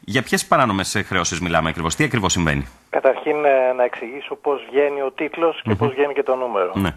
Για ποιες παράνομες χρεώσεις μιλάμε ακριβώς, τι ακριβώς συμβαίνει? Καταρχήν να εξηγήσω πώς βγαίνει ο τίτλος και πώς βγαίνει και το νούμερο. Ναι.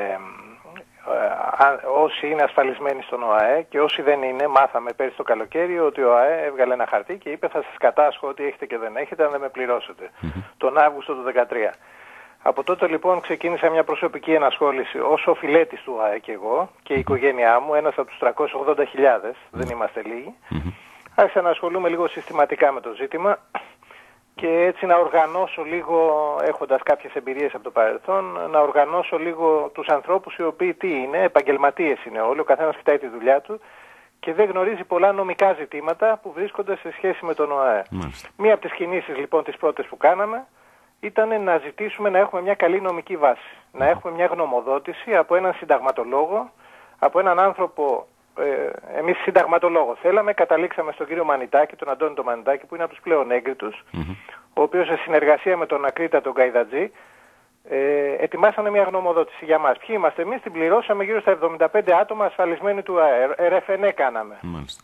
Όσοι είναι ασφαλισμένοι στον ΟΑΕ και όσοι δεν είναι, μάθαμε πέρυσι το καλοκαίρι ότι ο ΟΑΕ έβγαλε ένα χαρτί και είπε θα σας κατάσχω ό,τι έχετε και δεν έχετε αν δεν με πληρώσετε. Τον Αύγουστο του 2013. Από τότε λοιπόν ξεκίνησα μια προσωπική ενασχόληση ως οφειλέτης του ΟΑΕ και εγώ και η οικογένειά μου, ένας από τους 380.000, δεν είμαστε λίγοι. Άρχισα να ασχολούμαι λίγο συστηματικά με το ζήτημα και έτσι να οργανώσω λίγο, έχοντας κάποιες εμπειρίες από το παρελθόν, να οργανώσω λίγο τους ανθρώπους οι οποίοι τι είναι, επαγγελματίες είναι όλοι, ο καθένας κοιτάει τη δουλειά του και δεν γνωρίζει πολλά νομικά ζητήματα που βρίσκονται σε σχέση με τον ΟΑΕ. Μία από τις κινήσεις λοιπόν τις πρώτες που κάναμε ήταν να ζητήσουμε να έχουμε μια καλή νομική βάση. Να έχουμε μια γνωμοδότηση από έναν συνταγματολόγο, από έναν άνθρωπο, εμείς συνταγματολόγο θέλαμε, καταλήξαμε στον κύριο Μανιτάκη, τον Αντώνη τον Μανιτάκη, που είναι από τους πλέον έγκριτους, ο οποίος σε συνεργασία με τον Ακρίτα τον Καϊδατζή, ετοιμάσανε μια γνωμοδότηση για μας. Ποιοι είμαστε εμείς, την πληρώσαμε γύρω στα 75 άτομα ασφαλισμένοι του ΑΕ, RFNE κάναμε.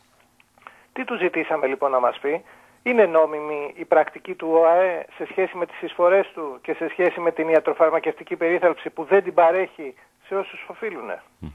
Τι του ζητήσαμε λοιπόν να μας πει? Είναι νόμιμη η πρακτική του ΟΑΕ σε σχέση με τις εισφορές του και σε σχέση με την ιατροφαρμακευτική περίθαλψη που δεν την παρέχει σε όσους οφείλουν?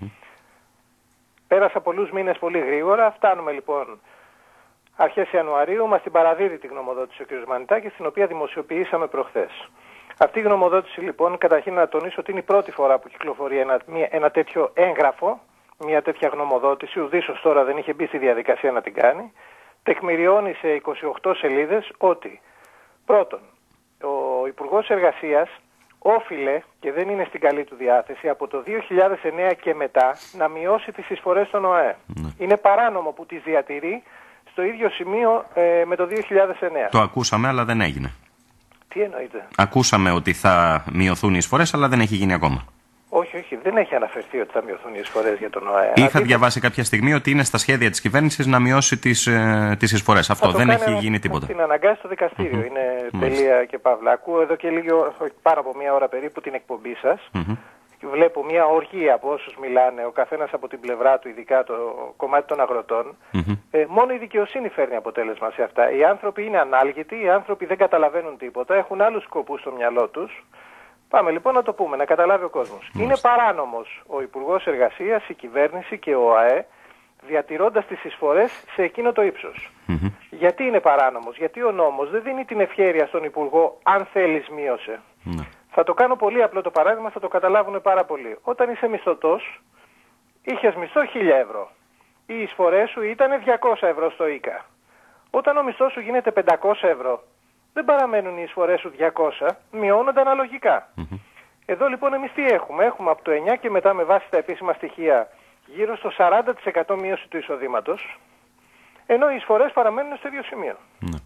Πέρασα πολλούς μήνες πολύ γρήγορα, φτάνουμε λοιπόν αρχές Ιανουαρίου, μας την παραδίδει τη γνωμοδότηση ο κ. Μανιτάκης, την οποία δημοσιοποιήσαμε προχθές. Αυτή η γνωμοδότηση λοιπόν, καταρχήν να τονίσω ότι είναι η πρώτη φορά που κυκλοφορεί ένα τέτοιο έγγραφο, μια τέτοια γνωμοδότηση, ουδής τώρα δεν είχε μπει στη διαδικασία να την κάνει. Τεκμηριώνει σε 28 σελίδες ότι πρώτον, ο Υπουργός Εργασίας όφιλε και δεν είναι στην καλή του διάθεση από το 2009 και μετά να μειώσει τις εισφορές στον ΟΑΕ. Είναι παράνομο που τις διατηρεί στο ίδιο σημείο με το 2009. Το ακούσαμε αλλά δεν έγινε. Τι εννοείται? Ακούσαμε ότι θα μειωθούν οι εισφορές αλλά δεν έχει γίνει ακόμα. Όχι, δεν έχει αναφερθεί ότι θα μειωθούν οι εισφορές για τον ΟΑΕ. Είχα διαβάσει κάποια στιγμή ότι είναι στα σχέδια της κυβέρνησης να μειώσει τις εισφορές. Αυτό δεν έχει γίνει τίποτα. Την αναγκάσει στο δικαστήριο. Είναι τελεία και παύλα. Ακούω εδώ και λίγο, πάρα από μία ώρα περίπου, την εκπομπή σας. Βλέπω μια οργή από όσους μιλάνε, ο καθένας από την πλευρά του, ειδικά το κομμάτι των αγροτών. Μόνο η δικαιοσύνη φέρνει αποτέλεσμα σε αυτά. Οι άνθρωποι είναι ανάλγητοι, οι άνθρωποι δεν καταλαβαίνουν τίποτα, έχουν άλλους σκοπούς στο μυαλό τους. Πάμε λοιπόν να το πούμε, να καταλάβει ο κόσμος. Είναι παράνομος ο Υπουργός Εργασίας, η κυβέρνηση και ο ΟΑΕ, διατηρώντας τις εισφορές σε εκείνο το ύψος. Γιατί είναι παράνομος? Γιατί ο νόμος δεν δίνει την ευχέρεια στον Υπουργό, αν θέλεις μείωσε. Θα το κάνω πολύ απλό το παράδειγμα, θα το καταλάβουν πάρα πολύ. Όταν είσαι μισθωτός, είχες μισθό 1.000 ευρώ. Οι εισφορές σου ήταν 200 ευρώ στο ΙΚΑ. Όταν ο μισθός σου γίνεται 500 ευρώ, δεν παραμένουν οι εισφορές σου 200, μειώνονται αναλογικά. Εδώ λοιπόν εμείς τι έχουμε? Έχουμε από το 9 και μετά με βάση τα επίσημα στοιχεία γύρω στο 40% μείωση του εισοδήματος, ενώ οι εισφορές παραμένουν στο ίδιο σημείο.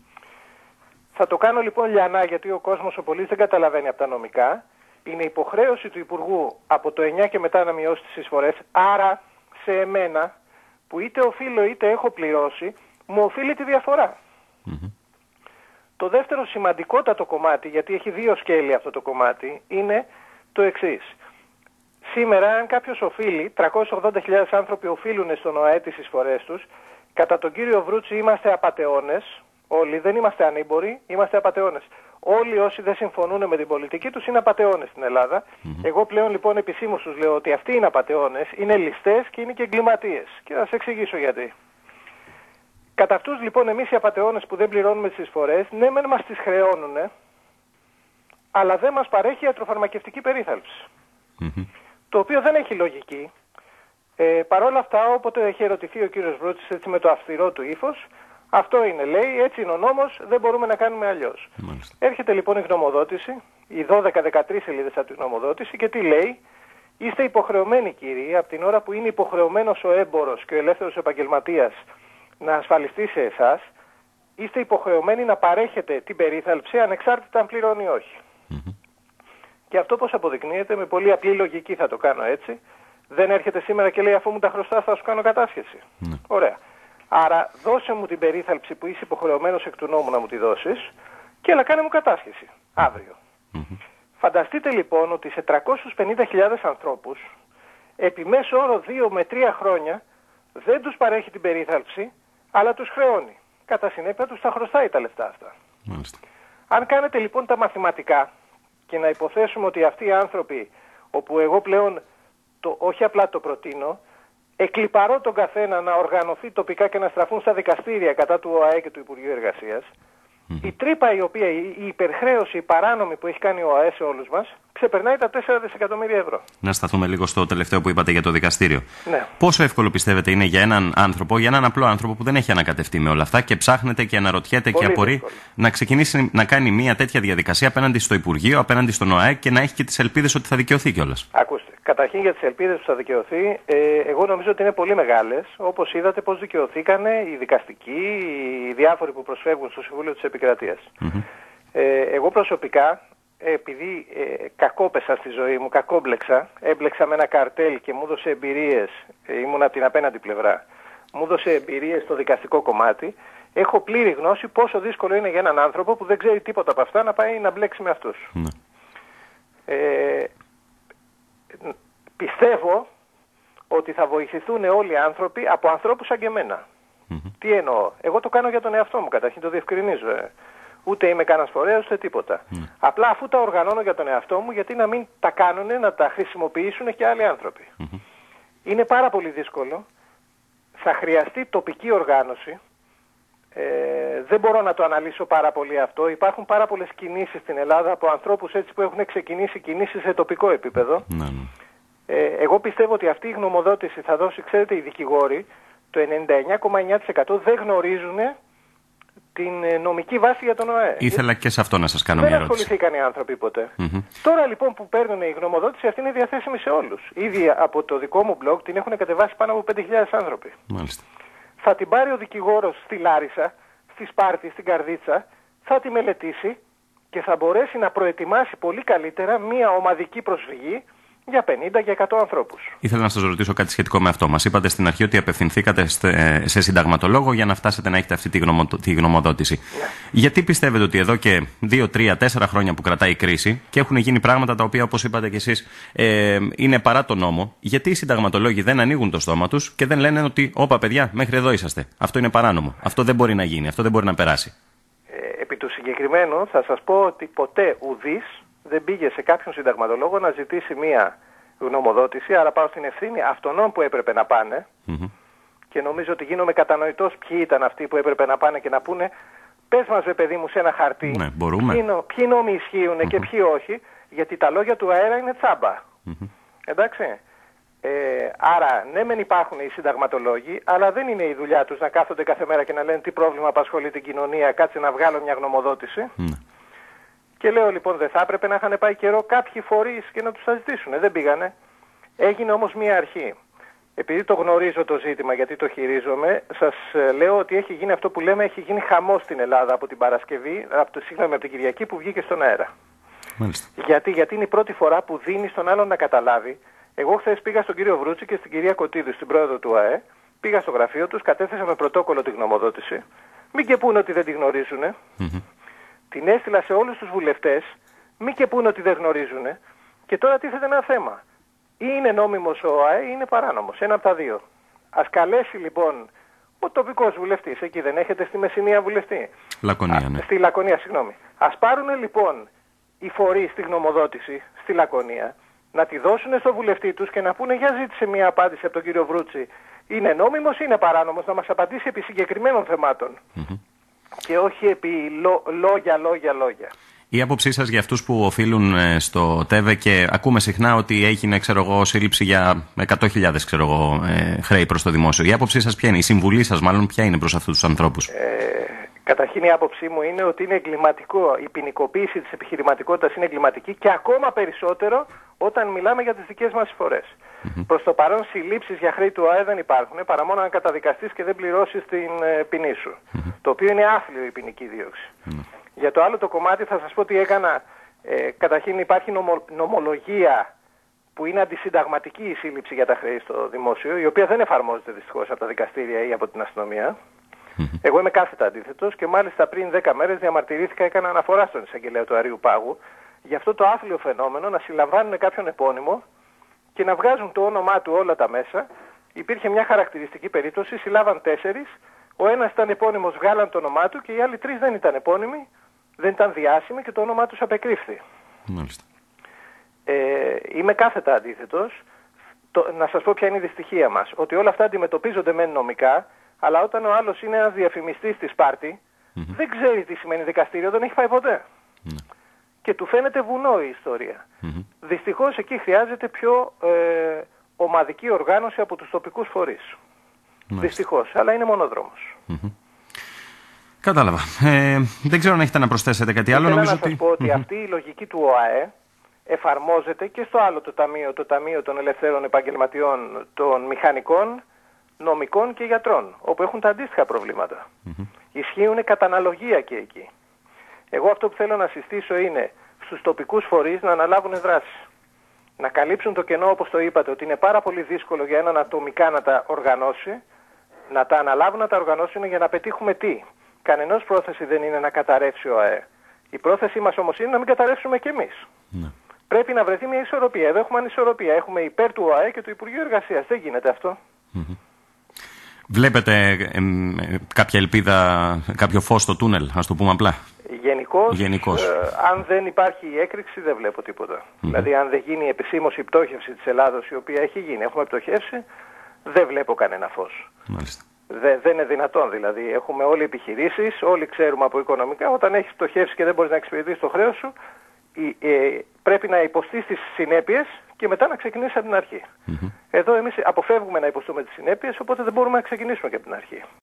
Θα το κάνω λοιπόν λιανά, γιατί ο κόσμος ο πολίτης δεν καταλαβαίνει από τα νομικά. Είναι υποχρέωση του Υπουργού από το 9 και μετά να μειώσει τις εισφορές, άρα σε εμένα που είτε οφείλω είτε έχω πληρώσει, μου οφείλει τη διαφορά. Το δεύτερο σημαντικότατο κομμάτι, γιατί έχει δύο σκέλη αυτό το κομμάτι, είναι το εξής. Σήμερα, αν κάποιος οφείλει, 380.000 άνθρωποι οφείλουν στον ΟΑΕ τις εισφορές τους, κατά τον κύριο Βρούτση είμαστε απατεώνες, όλοι δεν είμαστε ανήμποροι, είμαστε απατεώνες. Όλοι όσοι δεν συμφωνούν με την πολιτική τους είναι απατεώνες στην Ελλάδα. Εγώ πλέον λοιπόν επισήμως τους λέω ότι αυτοί είναι απατεώνες, είναι ληστές και είναι και εγκληματίες. Και θα σας εξηγήσω γιατί. Κατά αυτούς λοιπόν εμείς οι απατεώνες που δεν πληρώνουμε τις εισφορές, ναι μεν μας τις χρεώνουν, αλλά δεν μας παρέχει ιατροφαρμακευτική περίθαλψη. Το οποίο δεν έχει λογική. Παρ' όλα αυτά, όποτε έχει ερωτηθεί ο κύριος Βρούτσης έτσι με το αυστηρό του ύφος, αυτό είναι, λέει, έτσι είναι ο νόμος, δεν μπορούμε να κάνουμε αλλιώς. Έρχεται λοιπόν η γνωμοδότηση, οι 12-13 σελίδες από τη γνωμοδότηση και τι λέει? Είστε υποχρεωμένοι κύριοι, από την ώρα που είναι υποχρεωμένος ο έμπορος και ο ελεύθερος επαγγελματίας να ασφαλιστεί σε εσάς, είστε υποχρεωμένοι να παρέχετε την περίθαλψη ανεξάρτητα αν πληρώνει ή όχι. Και αυτό πώς αποδεικνύεται? Με πολύ απλή λογική θα το κάνω έτσι. Δεν έρχεται σήμερα και λέει αφού μου τα χρωστάς θα σου κάνω κατάσχεση. Ωραία. Άρα δώσε μου την περίθαλψη που είσαι υποχρεωμένος εκ του νόμου να μου τη δώσεις και έλα κάνε μου κατάσχεση αύριο. Φανταστείτε λοιπόν ότι σε 350.000 ανθρώπους επί μέσο όρο 2 με 3 χρόνια δεν τους παρέχει την περίθαλψη αλλά τους χρεώνει. κατά συνέπεια τους τα χρωστάει τα λεφτά αυτά. Μάλιστα. Αν κάνετε λοιπόν τα μαθηματικά και να υποθέσουμε ότι αυτοί οι άνθρωποι, όπου εγώ πλέον όχι απλά το προτείνω, εκλιπαρώ τον καθένα να οργανωθεί τοπικά και να στραφούν στα δικαστήρια κατά του ΟΑΕ και του Υπουργείου Εργασίας, η τρύπα η οποία, η υπερχρέωση, η παράνομη που έχει κάνει ο ΟΑΕ σε όλους μας, ξεπερνάει τα 4 δισεκατομμύρια ευρώ. Να σταθούμε λίγο στο τελευταίο που είπατε για το δικαστήριο. Ναι. Πόσο εύκολο πιστεύετε είναι για έναν άνθρωπο, για έναν απλό άνθρωπο που δεν έχει ανακατευτεί με όλα αυτά και ψάχνεται και αναρωτιέται Πολύ και απορεί δύσκολο. να ξεκινήσει να κάνει μια τέτοια διαδικασία απέναντι στο Υπουργείο, απέναντι στον ΟΑΕ και να έχει και τις ελπίδες ότι θα δικαιωθεί κιόλας? Ακούστε, καταρχήν για τις ελπίδες που θα δικαιωθεί, εγώ νομίζω ότι είναι πολύ μεγάλες. Όπως είδατε πώς δικαιωθήκαν οι δικαστικοί, οι διάφοροι που προσφεύγουν στο Συμβούλιο της Επικρατείας. Εγώ προσωπικά, επειδή κακόπεσα στη ζωή μου, κακόμπλεξα, έμπλεξα με ένα καρτέλ και μου έδωσε εμπειρίες, ήμουν από την απέναντι πλευρά, μου έδωσε εμπειρίες στο δικαστικό κομμάτι, έχω πλήρη γνώση πόσο δύσκολο είναι για έναν άνθρωπο που δεν ξέρει τίποτα από αυτά να πάει να μπλέξει με αυτούς. Πιστεύω ότι θα βοηθηθούν όλοι οι άνθρωποι από ανθρώπους σαν και εμένα. Τι εννοώ? Εγώ το κάνω για τον εαυτό μου, καταρχήν το διευκρινίζω. Ούτε είμαι κανένας φορέας, ούτε τίποτα. Απλά αφού τα οργανώνω για τον εαυτό μου, γιατί να μην τα κάνουν, να τα χρησιμοποιήσουν και άλλοι άνθρωποι. Είναι πάρα πολύ δύσκολο. Θα χρειαστεί τοπική οργάνωση. Δεν μπορώ να το αναλύσω πάρα πολύ αυτό. Υπάρχουν πάρα πολλές κινήσεις στην Ελλάδα από ανθρώπους έτσι που έχουν ξεκινήσει κινήσεις σε τοπικό επίπεδο. Εγώ πιστεύω ότι αυτή η γνωμοδότηση θα δώσει, ξέρετε, οι δικηγόροι, το 99,9% δεν γνωρίζουν την νομική βάση για τον ΟΑΕ. Ήθελα και σε αυτό να σας κάνω μια ερώτηση. Δεν ασχοληθήκαν οι άνθρωποι ποτέ. Τώρα λοιπόν που παίρνουν η γνωμοδότηση, αυτή είναι διαθέσιμη σε όλους. Ήδη από το δικό μου blog την έχουν κατεβάσει πάνω από 5.000 άνθρωποι. Μάλιστα. Θα την πάρει ο δικηγόρος στη Λάρισα, στη Σπάρτη, στην Καρδίτσα, θα τη μελετήσει και θα μπορέσει να προετοιμάσει πολύ καλύτερα μια ομαδική προσφυγή για 50 και 100 ανθρώπους. Ήθελα να σας ρωτήσω κάτι σχετικό με αυτό. Μας είπατε στην αρχή ότι απευθυνθήκατε σε συνταγματολόγο για να φτάσετε να έχετε αυτή τη γνωμοδότηση. Γιατί πιστεύετε ότι εδώ και 2, 3, 4 χρόνια που κρατάει η κρίση και έχουν γίνει πράγματα τα οποία, όπως είπατε κι εσείς, είναι παρά τον νόμο, γιατί οι συνταγματολόγοι δεν ανοίγουν το στόμα τους και δεν λένε ότι όπα παιδιά, μέχρι εδώ είσαστε. Αυτό είναι παράνομο. Αυτό δεν μπορεί να γίνει. Αυτό δεν μπορεί να περάσει. Επί του συγκεκριμένου θα σας πω ότι ποτέ ουδής δεν πήγε σε κάποιον συνταγματολόγο να ζητήσει μία γνωμοδότηση, άρα πάω στην ευθύνη αυτών που έπρεπε να πάνε και νομίζω ότι γίνομαι κατανοητός ποιοι ήταν αυτοί που έπρεπε να πάνε και να πούνε πες μας ρε παιδί μου σε ένα χαρτί ποιοι νόμοι ισχύουν και ποιοι όχι, γιατί τα λόγια του αέρα είναι τσάμπα. Εντάξει. Άρα ναι μεν υπάρχουν οι συνταγματολόγοι, αλλά δεν είναι η δουλειά τους να κάθονται κάθε μέρα και να λένε τι πρόβλημα απασχολεί την κοινωνία, κάτσε να βγάλω μια γνωμοδότηση. Και λέω λοιπόν δεν θα έπρεπε να είχαν πάει καιρό κάποιοι φορείς και να τους τα ζητήσουν. Δεν πήγανε. Έγινε όμως μια αρχή. Επειδή το γνωρίζω το ζήτημα, γιατί το χειρίζομαι, σας λέω ότι έχει γίνει αυτό που λέμε, έχει γίνει χαμός στην Ελλάδα από την Παρασκευή, από την Κυριακή που βγήκε στον αέρα. Γιατί είναι η πρώτη φορά που δίνει στον άλλον να καταλάβει. Εγώ χθες πήγα στον κύριο Βρούτση και στην κυρία Κωτίδου, στην πρόεδρο του ΑΕ, πήγα στο γραφείο τους, κατέθεσα με πρωτόκολλο τη γνωμοδότηση. Μην και πούνε ότι δεν τη γνωρίζουν. Την έστειλα σε όλους τους βουλευτές, μη και πούνε ότι δεν γνωρίζουν. Και τώρα τίθεται ένα θέμα. Ή είναι νόμιμος ο ΟΑΕ ή είναι παράνομος. Ένα από τα δύο. Ας καλέσει λοιπόν ο τοπικός βουλευτής. Εκεί δεν έχετε στη Μεσσηνία βουλευτή. Λακωνία, ναι. Στη Λακωνία, συγγνώμη. Ας πάρουν λοιπόν οι φορείς τη γνωμοδότηση στη Λακωνία, να τη δώσουν στο βουλευτή τους και να πούνε για ζήτησε μια απάντηση από τον κύριο Βρούτση. Είναι νόμιμος ή είναι παράνομος, να μας απαντήσει επί συγκεκριμένων θεμάτων. Και όχι επί λόγια. Η άποψή σας για αυτούς που οφείλουν στο ΤΕΒΕ και ακούμε συχνά ότι έγινε, σύλληψη για 100.000 χρέη προς το δημόσιο. Η άποψή σας ποια είναι, η συμβουλή σας μάλλον ποια είναι προς αυτούς τους ανθρώπους? Καταρχήν η άποψή μου είναι ότι είναι εγκληματικό. Η ποινικοποίηση της επιχειρηματικότητας είναι εγκληματική και ακόμα περισσότερο όταν μιλάμε για τις δικές μας εισφορές. Προς το παρόν συλλήψεις για χρέη του ΟΑΕ δεν υπάρχουν, παρά μόνο αν καταδικαστείς και δεν πληρώσεις την ποινή σου. Το οποίο είναι άθλιο η ποινική δίωξη. Για το άλλο το κομμάτι θα σας πω τι έκανα. Καταρχήν υπάρχει νομολογία που είναι αντισυνταγματική η σύλληψη για τα χρέη στο δημόσιο, η οποία δεν εφαρμόζεται δυστυχώς από τα δικαστήρια ή από την αστυνομία. Εγώ είμαι κάθετα αντίθετος και μάλιστα πριν 10 μέρες διαμαρτυρήθηκα, έκανα αναφορά στον εισαγγελέα του Αρείου Πάγου για αυτό το άθλιο φαινόμενο να συλλαμβάνουν κάποιον επώνυμο και να βγάζουν το όνομά του όλα τα μέσα. Υπήρχε μια χαρακτηριστική περίπτωση, συλλάβαν 4, Ο ένας ήταν επώνυμος, βγάλαν το όνομά του και οι άλλοι 3 δεν ήταν επώνυμοι, δεν ήταν διάσημοι και το όνομά τους απεκρίφθη. Μάλιστα. Είμαι κάθετα αντίθετος. Να σας πω ποια είναι η δυστυχία μας. Ότι όλα αυτά αντιμετωπίζονται μεν νομικά, αλλά όταν ο άλλος είναι ένας διαφημιστής της πάρτι, δεν ξέρει τι σημαίνει δικαστήριο, δεν έχει πάει ποτέ. Και του φαίνεται βουνό η ιστορία. Δυστυχώς εκεί χρειάζεται πιο ομαδική οργάνωση από τους τοπικούς φορείς. Δυστυχώς, αλλά είναι μονόδρομος. Κατάλαβα. Δεν ξέρω αν έχετε να προσθέσετε κάτι άλλο. Θέλω να σας πω ότι αυτή η λογική του ΟΑΕ εφαρμόζεται και στο άλλο το Ταμείο των Ελευθέρων Επαγγελματιών των Μηχανικών, Νομικών και Γιατρών, όπου έχουν τα αντίστοιχα προβλήματα. Ισχύουν κατά αναλογία και εκεί. Εγώ αυτό που θέλω να συστήσω είναι στους τοπικούς φορείς να αναλάβουν δράση. Να καλύψουν το κενό, όπως το είπατε, ότι είναι πάρα πολύ δύσκολο για έναν ατομικά να τα οργανώσει, να τα αναλάβουν να τα οργανώσουν για να πετύχουμε τι. Κανενός πρόθεση δεν είναι να καταρρεύσει ο ΑΕ. Η πρόθεσή μας όμως είναι να μην καταρρεύσουμε κι εμείς. Πρέπει να βρεθεί μια ισορροπία. Εδώ έχουμε ανισορροπία. Έχουμε υπέρ του ΟΑΕ και του Υπουργείου Εργασίας. Δεν γίνεται αυτό. Βλέπετε κάποια ελπίδα, κάποιο φως στο τούνελ, ας το πούμε απλά? Γενικώς. Αν δεν υπάρχει η έκρηξη δεν βλέπω τίποτα. Δηλαδή αν δεν γίνει επισήμως η πτώχευση της Ελλάδος, η οποία έχει γίνει, έχουμε πτωχεύσει, δεν βλέπω κανένα φως. Μάλιστα. Δεν είναι δυνατόν. Δηλαδή έχουμε όλοι επιχειρήσεις, όλοι ξέρουμε από οικονομικά, όταν έχεις πτωχεύσει και δεν μπορείς να εξυπηρετήσεις το χρέος σου, πρέπει να υποστείς τις συνέπειες και μετά να ξεκινήσεις από την αρχή. Εδώ εμείς αποφεύγουμε να υποστούμε τις συνέπειες, οπότε δεν μπορούμε να ξεκινήσουμε και από την αρχή.